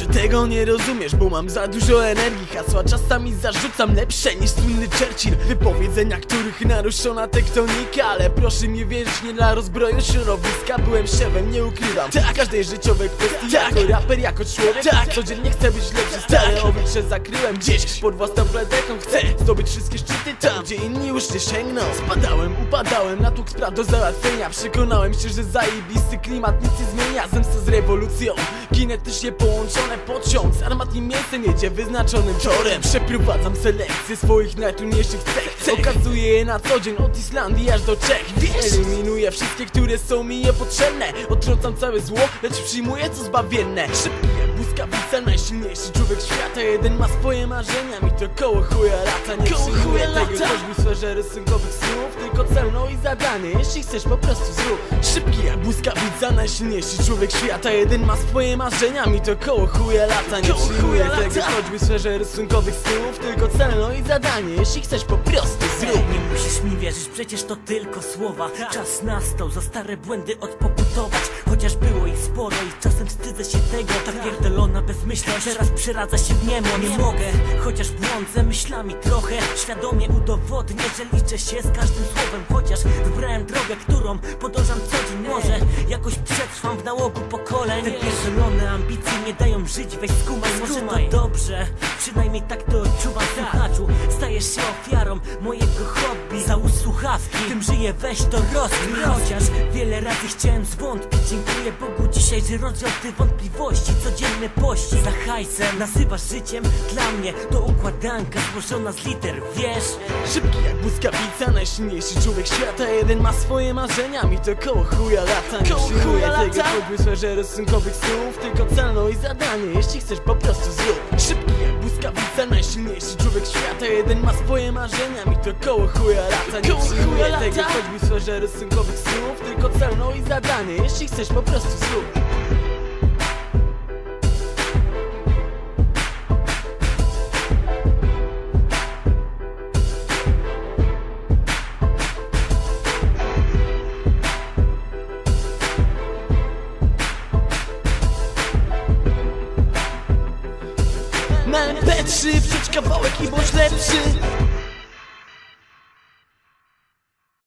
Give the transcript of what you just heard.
że tego nie rozumiesz, bo mam za dużo energii. Hasła czasami zarzucam lepsze niż słynny Churchill. Wypowiedzenia, których naruszona tektonika. Ale proszę mi wierzyć, nie dla rozbroju środowiska. Byłem szefem, nie ukrywam, w każdej życiowej kwestii. Jako raper, jako człowiek, codziennie chcę być lepszy. Stare oblicze zakryłem gdzieś pod własną pleteką. Chcę zdobyć wszystkie szczyty tam, gdzie inni już nie sięgną. Spadałem, upadałem, na tłuk spraw do załatwienia. Przekonałem się, że zajebisty klimat nic nie zmienia. Zemsta z rewolucją, kinetycznie połączone pociąg z armatnim miejscem jedzie wyznaczonym torem. Przeprowadzam selekcję swoich najtrudniejszych cech. Okazuję je na co dzień od Islandii aż do Czech. Eliminuję wszystkie, które są mi niepotrzebne. Odtrącam całe zło, lecz przyjmuję co zbawienne. Szybki jak błyskawica, najsilniejszy człowiek świata. Jeden ma swoje marzenia, mi to koło chuja lata. Nie przyjmuję tego choćby w sferze rysunkowych snów, tylko celno i zadanie, jeśli chcesz po prostu zrób. Szybki jak błyskawica, najsilniejszy człowiek świata. Jeden ma swoje marzenia, mi to koło chuja lata. Nie przyjmuję tego choćby w sferze rysunkowych snów, tylko celno i zadanie, jeśli chcesz po prostu zrób. Nie musisz mi wierzyć, przecież to tylko słowa. Czas nastał, za stare błędy odpokutować. Chociaż było ich sporo i czasem wstydzę się tego. Ta pierdolona bezmyślność teraz przeradza się w niemo. Nie mogę, chociaż błądzę myślami trochę. Świadomie udowodnię, że liczę się z każdym słowem. Chociaż wybrałem drogę, którą podążam co dzień. Może jakoś przetrwam w nałogu pokoleń. Te pierdolone ambicje nie dają żyć, weź skumaj. Może to dobrze, przynajmniej tak to odczuwam, słuchaczu. Stajesz się ofiarą mojego hobby. Załóż słuchawki, tym żyję, weź to rozkmij. Chociaż wiele razy chciałem zwątpić, dziękuję Bogu dzisiaj, że rozdział te wątpliwości. Codzienny pościg za hajsem nazywasz życiem, dla mnie to układanka złożona z liter, wiesz? Szybki jak błyskawica, najsilniejszy człowiek świata. Jeden ma swoje marzenia, mi to koło chuja lata. Nie przyjmuję tego choćby w sferze rysunkowych snów, tylko celno i zadanie, jeśli chcesz po prostu zrób. Szybki jak błyskawica, najsilniejszy człowiek świata. Jeden ma swoje marzenia, mi to koło chuja lata. Nie przyjmuję tego choćby w sferze rysunkowych snów, tylko celno i zadanie, jeśli chcesz po prostu zrób. Na MP3 wrzuć kawałek i bądź lepszy.